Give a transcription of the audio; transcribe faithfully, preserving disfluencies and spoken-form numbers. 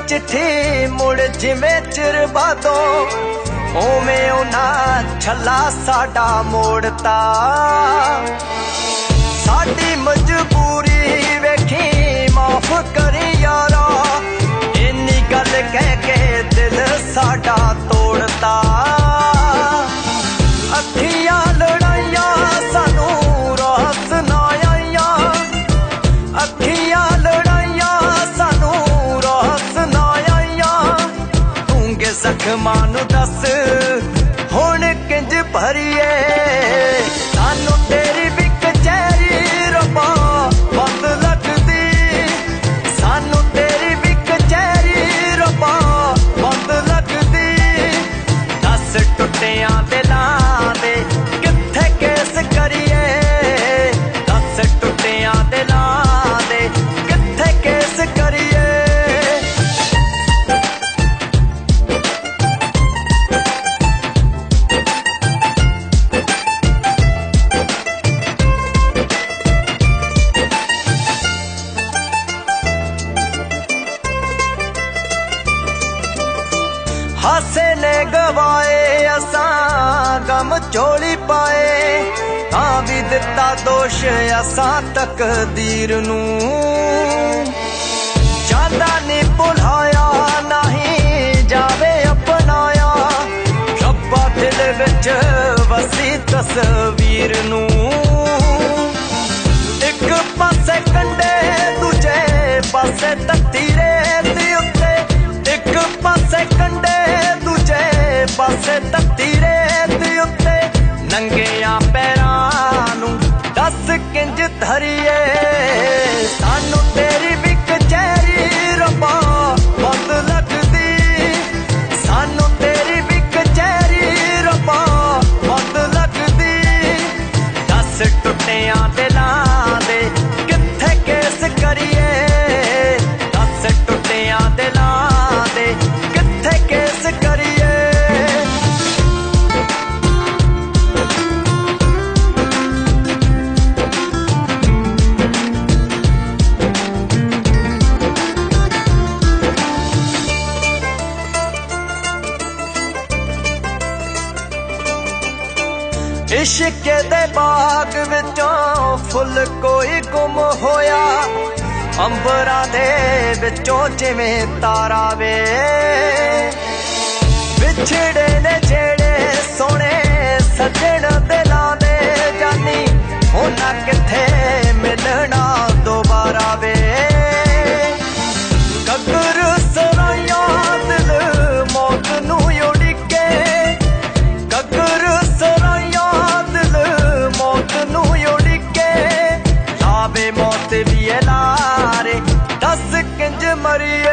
चिट्ठी मुड़ जिवें चिर बादों उवें उन्हां छला साडा मोड़ता। साडी मजबूरी वेखी माफ करी यारा इन्नी गल कह के दिल साडा तोड़ता। अखियां लड़ाइयां सानू रास ना आइयां अखियां लड़ाइयां सानू रास ना आइयां तूंगे जख्मां नू दस हुण किंज भरीए सानू तेरी भी कचहरी रब्बा बंद लगदी सानू तेरी भी कचहरी रब्बा बंद लगदी। दस टुटियां दिलां दे कित्थे केस करिए दस टुटियां दिलां दे कित्थे केस करिए। हासे ने गवाए असां गम झोली पाए तां भी दिता दोष असां तकदीर नू। जादा नी भुलाया नहीं जावे अपनाया रब्बा दिल विच वसी तस्वीर नू। एक पासे कंडे दूजे पासे ततीरे दी उत्ते एक पासे कंडे दूजे पासे ततीरे दी उत्ते नंगियां पैरां नू दस किंज धरीए सानू तेरी भी कचहरी रब्बा बंद लगदी सानू तेरी भी कचहरी रब्बा बंद लगदी। दस टुटियां दिलां दे कित्थे केस करिए दस टुटियां दिलां दे कित्थे केस करिए। इश्क दे बाग विचों फुल कोई गुम होया अंबरां दे विचों जिवें तारा वे विछड़े ने जेड़े सोने सजण दिलां दे जानी होना किथे मिलना दोबारा वे। कगर सराइयां दिल मौत नू उड़ीके कगर सराइयां दिल मौत नू उड़ीके लावे मौत भी लारे दस किंज मरिए